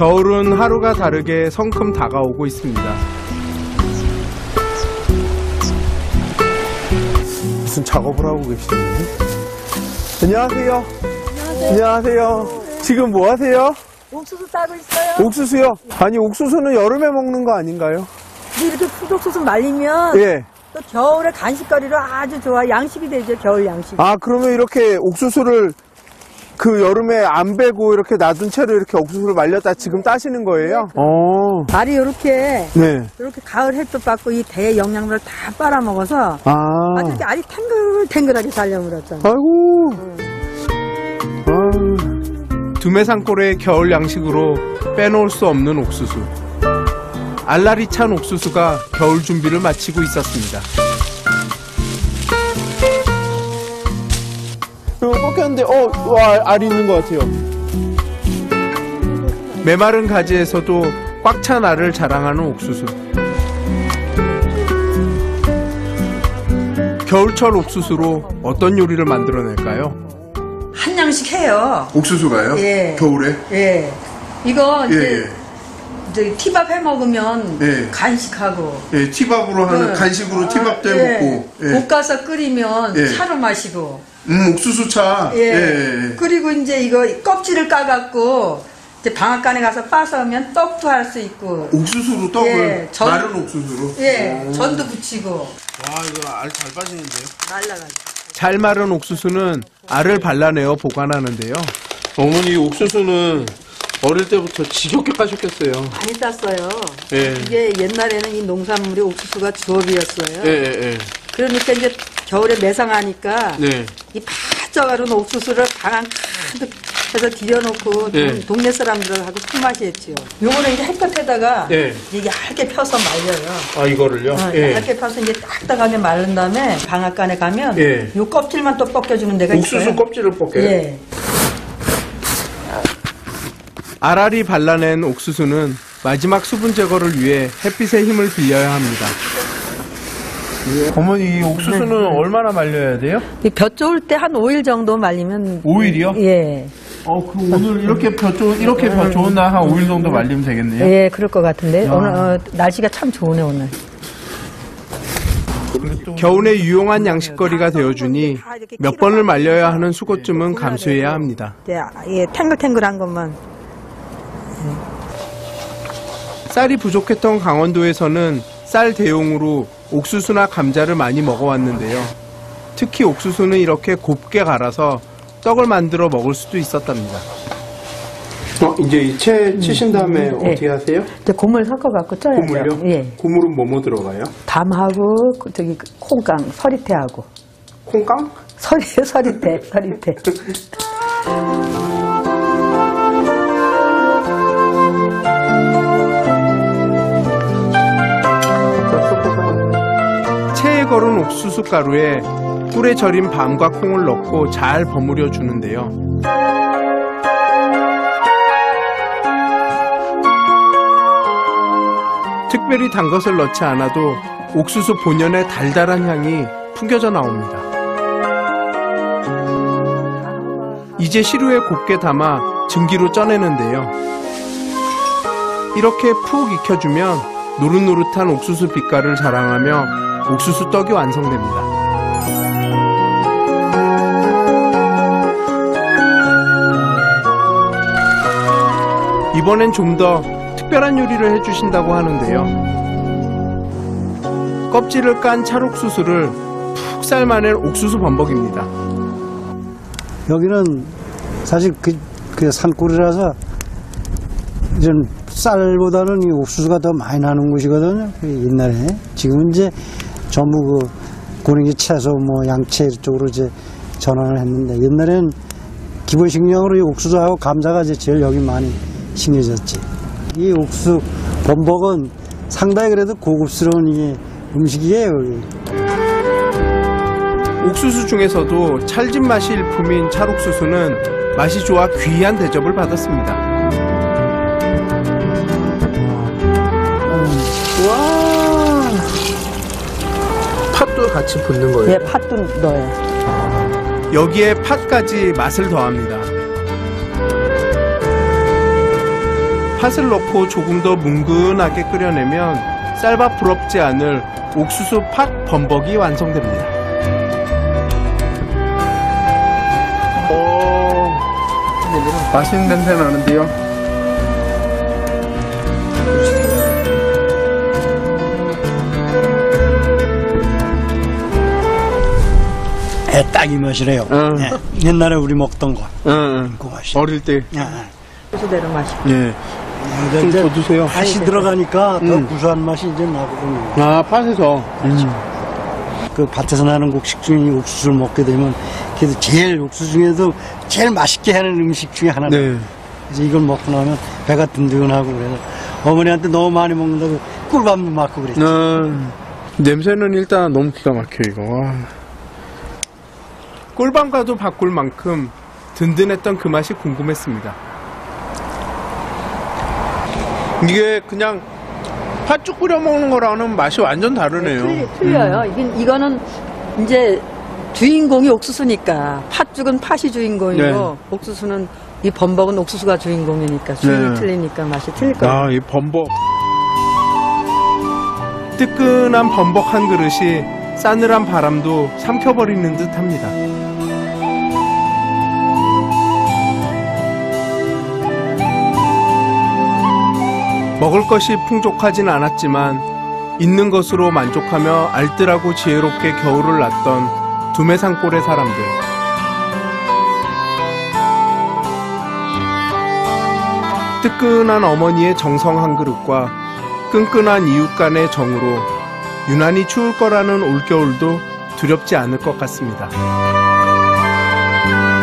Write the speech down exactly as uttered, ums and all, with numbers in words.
겨울은 하루가 다르게 성큼 다가오고 있습니다. 무슨 작업을 하고 계시는지? 안녕하세요. 안녕하세요. 안녕하세요. 지금 뭐 하세요? 옥수수 따고 있어요. 옥수수요? 아니, 옥수수는 여름에 먹는 거 아닌가요? 근데 이렇게 푸독수수 말리면 예. 또 겨울에 간식거리로 아주 좋아. 양식이 되죠. 겨울 양식. 아, 그러면 이렇게 옥수수를 그 여름에 안 베고 이렇게 놔둔 채로 이렇게 옥수수를 말렸다 지금 따시는 거예요? 네. 어. 알이 이렇게 네. 이렇게 가을 햇볕 받고 이 대 영양분을 다 빨아먹어서 아. 아주 이렇게 알이 탱글탱글하게 달려물었잖아. 아이고. 아. 두메산골의 겨울 양식으로 빼놓을 수 없는 옥수수. 알알이 찬 옥수수가 겨울 준비를 마치고 있었습니다. 이거 꺾였는데, 어, 와, 알이 있는 것 같아요. 메마른 가지에서도 꽉 찬 알을 자랑하는 옥수수. 겨울철 옥수수로 어떤 요리를 만들어낼까요? 한 양씩 해요. 옥수수가요? 예. 겨울에? 예. 이거 이제, 예, 예. 이제 티밥 해 먹으면 예. 간식하고. 예, 티밥으로 하는 응. 간식으로 티밥도 해 예. 먹고. 예. 볶아서 끓이면 예. 차로 마시고. 음, 옥수수차. 예. 예, 예. 그리고 이제 이거 껍질을 까갖고 이제 방앗간에 가서 빠서면 떡도 할 수 있고. 옥수수로 떡을 예, 전- 마른 옥수수로. 예. 오. 전도 부치고. 와, 이거 알 잘 빠지는데요. 말라가지고. 잘 마른 옥수수는 알을 발라내어 보관하는데요. 어머니 옥수수는 어릴 때부터 지겹게 까셨겠어요. 많이 땄어요. 예. 이게 옛날에는 이 농산물이 옥수수가 주업이었어요. 예, 예, 예. 그러니까 이제 겨울에 매상하니까 네. 이 바짝아른 옥수수를 방 안 가득 해서 들여놓고 네. 동- 동네 사람들하고 손맛이 했죠. 요거는 이제 햇볕에다가 네. 이게 얇게 펴서 말려요. 아, 이거를요? 어, 예. 얇게 펴서 이제 딱딱하게 마른 다음에 방앗간에 가면 예. 요 껍질만 또 벗겨주는 데가 옥수수 있어요. 껍질을 벗겨요? 예. 알알이 발라낸 옥수수는 마지막 수분 제거를 위해 햇빛의 힘을 빌려야 합니다. 어머니, 이 옥수수는 얼마나 말려야 돼요? 볕 좋을 때 한 오 일 정도 말리면. 오 일이요? 예. 어, 그 오늘 이렇게 벼 좋은, 이렇게 벼 좋은 날 한 오 일 정도 말리면 되겠네요? 예, 그럴 것 같은데. 야. 오늘, 어, 날씨가 참 좋으네, 오늘. 겨울에 유용한 양식거리가 되어주니 몇 번을 말려야 하는 수고쯤은 감수해야 합니다. 예, 예, 탱글탱글한 것만. 쌀이 부족했던 강원도에서는 쌀 대용으로 옥수수나 감자를 많이 먹어왔는데요. 특히 옥수수는 이렇게 곱게 갈아서 떡을 만들어 먹을 수도 있었답니다. 어, 이제 이 채 치신 다음에 음, 어떻게 예. 하세요? 이제 고물 섞어갖고 쪄야죠. 고물요? 예. 고물은 뭐뭐 들어가요? 담하고, 그 저기, 콩깡, 서리태하고. 콩깡? 서리, 서리태, 서리태. 체에 걸은 옥수수 가루에 꿀에 절인 밤과 콩을 넣고 잘 버무려 주는데요. 특별히 단 것을 넣지 않아도 옥수수 본연의 달달한 향이 풍겨져 나옵니다. 이제 시루에 곱게 담아 증기로 쪄내는데요. 이렇게 푹 익혀주면 노릇노릇한 옥수수 빛깔을 자랑하며 옥수수 떡이 완성됩니다. 이번엔 좀 더 특별한 요리를 해주신다고 하는데요. 껍질을 깐 찰옥수수를 푹 삶아낸 옥수수 범벅입니다. 여기는 사실 그, 그 산골이라서 좀 쌀보다는 이 옥수수가 더 많이 나는 곳이거든요. 옛날에. 지금은 이제 전부 그 고랭이 채소 뭐 양채 쪽으로 이제 전환을 했는데 옛날엔 기본 식량으로 이 옥수수하고 감자가 이제 제일 여기 많이 심겨졌지. 이 옥수수 범벅은 상당히 그래도 고급스러운 이게 음식이에요. 여기. 옥수수 중에서도 찰진 맛이 일품인 찰옥수수는 맛이 좋아 귀한 대접을 받았습니다. 와, 팥도 같이 붓는 거예요? 예, 팥도 넣어요. 여기에 팥까지 맛을 더합니다. 팥을 넣고 조금 더 뭉근하게 끓여내면 쌀밥 부럽지 않을 옥수수 팥 범벅이 완성됩니다. 오, 맛있는 냄새 나는데요. 예, 딱 이 맛이래요. 응. 예, 옛날에 우리 먹던 거. 응, 그 맛이. 어릴 때. 예. 그대로 맛이. 예. 근데 이제 더 드세요. 팥이 들어가니까 더 음. 구수한 맛이 이제 나거든요. 아, 팥에서. 그 밭에서 나는 곡식 중에 이 옥수수를 먹게 되면 그래도 제일 옥수수 중에도 제일 맛있게 하는 음식 중에 하나는 네. 이제 이걸 먹고 나면 배가 든든하고 그래서 어머니한테 너무 많이 먹는다고 꿀밤도 맞고 그랬지. 음, 냄새는 일단 너무 기가 막혀 이거. 와. 꿀밤과도 바꿀 만큼 든든했던 그 맛이 궁금했습니다. 이게 그냥 팥죽 끓여 먹는 거랑은 맛이 완전 다르네요. 틀리, 틀려요. 이건, 이거는 이제 주인공이 옥수수니까 팥죽은 팥이 주인공이고 네. 옥수수는 이 범벅은 옥수수가 주인공이니까 주인이 네. 틀리니까 맛이 틀릴 거예요. 아, 이 범벅. 뜨끈한 범벅 한 그릇이 싸늘한 바람도 삼켜버리는 듯 합니다. 먹을 것이 풍족하진 않았지만 있는 것으로 만족하며 알뜰하고 지혜롭게 겨울을 났던 두메산골의 사람들. 뜨끈한 어머니의 정성 한 그릇과 끈끈한 이웃 간의 정으로 유난히 추울 거라는 올겨울도 두렵지 않을 것 같습니다.